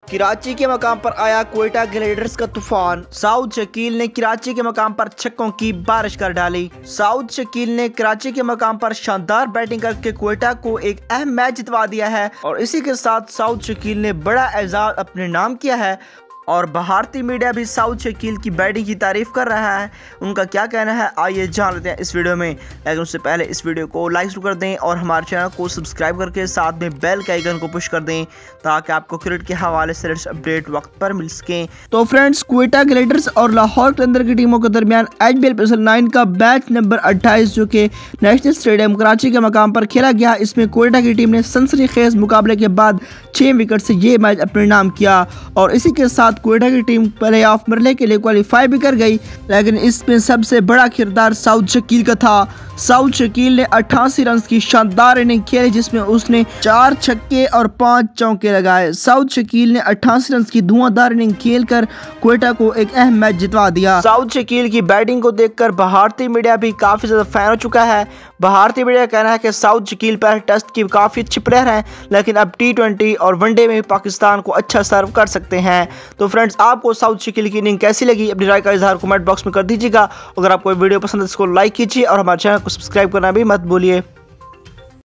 कराची के मकाम पर आया क्वेटा ग्लेडिएटर्स का तूफान। साउद शकील ने कराची के मकाम पर छक्कों की बारिश कर डाली। साउद शकील ने कराची के मकाम पर शानदार बैटिंग करके क्वेटा को एक अहम मैच जितवा दिया है और इसी के साथ साउद शकील ने बड़ा एजाज अपने नाम किया है और भारतीय मीडिया भी साउद शकील की बैटिंग की तारीफ कर रहा है। उनका क्या कहना है आइए जान लेते हैं इस वीडियो में। लेकिन उससे पहले इस वीडियो को लाइक कर दें और हमारे चैनल को सब्सक्राइब करके साथ में बेल के आइकन को पुश कर दें ताकि आपको क्रिकेट के हवाले से लेटेस्ट अपडेट वक्त पर मिल सकें। तो फ्रेंड्स, क्वेटा ग्लेडिएटर्स और लाहौर कलंदर की टीमों के दरमियान IPL PSL 9 का मैच नंबर 28 जो कि नेशनल स्टेडियम कराची के मकाम पर खेला गया, इसमें क्वेटा की टीम ने सनसनीखेज मुकाबले के बाद 6 विकेट से ये मैच अपने नाम किया और इसी के साथ क्वेटा की टीम प्ले ऑफ मरने के लिए क्वालिफाई भी कर गई। लेकिन इसमें सबसे बड़ा किरदार साउद शकील का था। साउद शकील ने 88 रन की शानदार इनिंग खेली जिसमें उसने 4 छक्के और 5 चौके लगाए। साउद शकील ने 88 रन की धुआंधार इनिंग खेलकर क्वेटा को एक अहम मैच जितवा दिया। साउद शकील की बैटिंग को देखकर भारतीय मीडिया भी काफी ज्यादा फैन हो चुका है। भारतीय मीडिया का कहना है कि साउद शकील पहले टेस्ट की काफी अच्छे प्लेयर हैं लेकिन अब T20 और वनडे में पाकिस्तान को अच्छा सर्व कर सकते हैं। तो फ्रेंड्स, आपको साउद शकील की इनिंग कैसी लगी अपनी राय का इजहार कमेंट बॉक्स में कर दीजिएगा। अगर आपको वीडियो पसंद है इसको लाइक कीजिए और हमारे चैनल को सब्सक्राइब करना भी मत भूलिए।